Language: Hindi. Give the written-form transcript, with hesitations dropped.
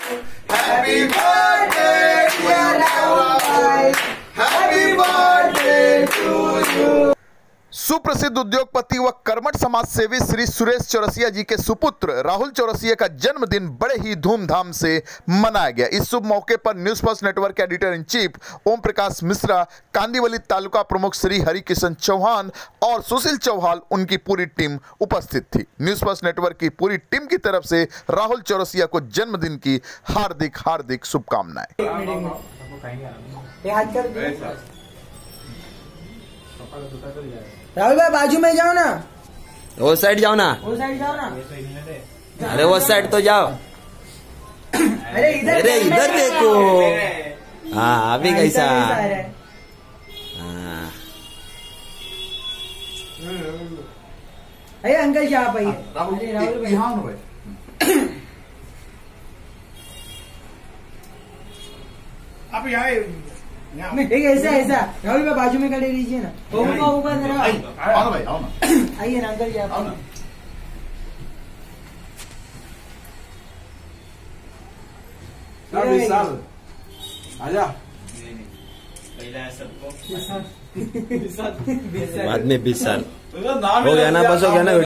Happy birthday dear Rahul bhai, Happy birthday to you। सुप्रसिद्ध उद्योगपति व कर्मठ समाज सेवी श्री सुरेश चौरसिया जी के सुपुत्र राहुल चौरसिया का जन्मदिन बड़े ही धूमधाम से मनाया गया। इस शुभ मौके पर न्यूज फर्स्ट नेटवर्क के editor in chief Om Prakash Mishra, Kandivali taluka प्रमुख श्री हरिकिशन चौहान और सुशील चौहान उनकी पूरी टीम उपस्थित थी। न्यूज फर्स्ट नेटवर्क की पूरी टीम की तरफ से राहुल चौरसिया को जन्मदिन की हार्दिक हार्दिक शुभकामनाएं। राहुल भाई बाजू में जाओ ना, वो साइड जाओ ना, वो साइड जाओ ना। अरे वो साइड तो जाओ। अरे इधर देखो। हाँ अभी कैसा। हाँ अरे अंकल क्या आप आइए। राहुल भाई आप यहाँ एक ऐसा राहुल भाई बाजू में खड़े लीजिए ना। ऊपर आइए ना अंकल जी आप। आजा बाद में 20 साल हो गया ना, बस हो गया ना।